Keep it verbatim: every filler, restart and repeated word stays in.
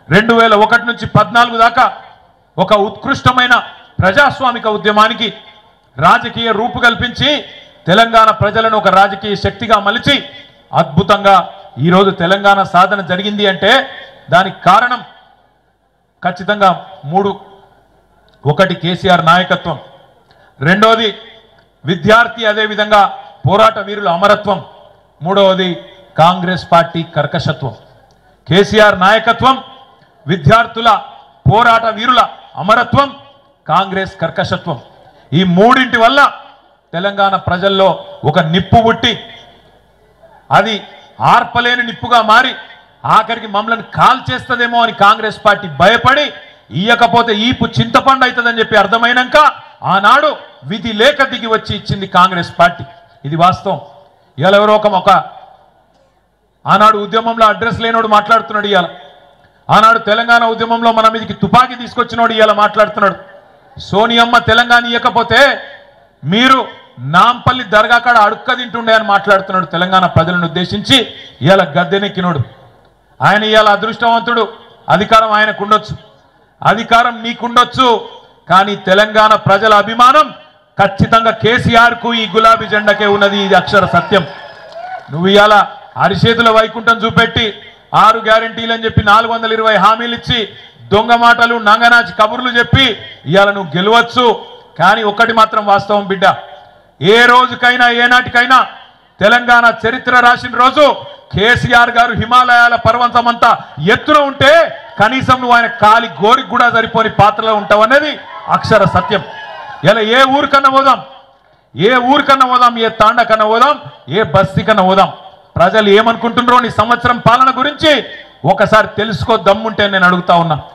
రెండు వేల ఒకటి నుంచి పద్నాలుగు దాకా ఒక ఉత్కృష్టమైన ప్రజాస్వామిక ఉద్యమానికి రాజకీయ రూపు కల్పించి తెలంగాణ ప్రజలను ఒక రాజకీయ శక్తిగా మలిచి అద్భుతంగా ఈరోజు తెలంగాణ సాధన జరిగింది అంటే దానికి కారణం ఖచ్చితంగా మూడు. ఒకటి కేసీఆర్ నాయకత్వం, రెండోది విద్యార్థి అదేవిధంగా పోరాట వీరుల అమరత్వం, మూడవది కాంగ్రెస్ పార్టీ కర్కశత్వం. కేసీఆర్ నాయకత్వం, విద్యార్థుల పోరాట వీరుల అమరత్వం, కాంగ్రెస్ కర్కశత్వం, ఈ మూడింటి వల్ల తెలంగాణ ప్రజల్లో ఒక నిప్పు పుట్టి అది ఆర్పలేని నిప్పుగా మారి ఆఖరికి మమ్మల్ని కాల్ చేస్తుందేమో అని కాంగ్రెస్ పార్టీ భయపడి ఇయ్యకపోతే ఈపు చింతపండు అవుతుందని చెప్పి అర్థమైనాక ఆనాడు విధి లేక దిగి వచ్చి ఇచ్చింది కాంగ్రెస్ పార్టీ. ఇది వాస్తవం. ఇవాళ ఎవరో ఒక ఒక ఆనాడు ఉద్యమంలో అడ్రస్ లేనోడు మాట్లాడుతున్నాడు. ఇవాళ ఆనాడు తెలంగాణ ఉద్యమంలో మన మీదకి తుపాకీ తీసుకొచ్చినోడు ఇవాళ మాట్లాడుతున్నాడు. సోనియమ్మ తెలంగాణ ఇవ్వకపోతే మీరు నాంపల్లి దర్గా కాడ అడుక్క తింటుండే అని మాట్లాడుతున్నాడు. తెలంగాణ ప్రజలను ఉద్దేశించి ఇవాళ గద్దెనెక్కినోడు ఆయన. ఇవాళ అదృష్టవంతుడు, అధికారం ఆయనకు ఉండొచ్చు, అధికారం నీకుండొచ్చు, కానీ తెలంగాణ ప్రజల అభిమానం ఖచ్చితంగా కేసీఆర్ కు ఈ గులాబీ జెండాకే ఉన్నది. ఇది అక్షర సత్యం. నువ్వు ఇవాళ అరిచేతుల వైకుంఠం చూపెట్టి ఆరు గ్యారంటీలు అని చెప్పి నాలుగు వందల ఇరవై హామీలు ఇచ్చి దొంగ మాటలు నంగనాచి కబుర్లు చెప్పి ఇవాళ నువ్వు గెలవచ్చు. కానీ ఒకటి మాత్రం వాస్తవం బిడ్డ, ఏ రోజుకైనా ఏనాటికైనా తెలంగాణ చరిత్ర రాసిన రోజు కేసీఆర్ గారు హిమాలయాల పర్వతమంతా ఎత్తున ఉంటే కనీసం నువ్వు ఆయన కాలి గోరికి కూడా సరిపోని పాత్రలో ఉంటావు అనేది అక్షర సత్యం. ఇలా ఏ ఊరికన్నా పోదాం, ఏ ఊరికన్నా పోదాం, ఏ తాండ కన్నా పోదాం, ఏ బస్తీ కన్నా పోదాం, ప్రజలు ఏమనుకుంటున్నారో నీ సంవత్సరం పాలన గురించి ఒకసారి తెలుసుకో దమ్ముంటే నేను అడుగుతా ఉన్నా.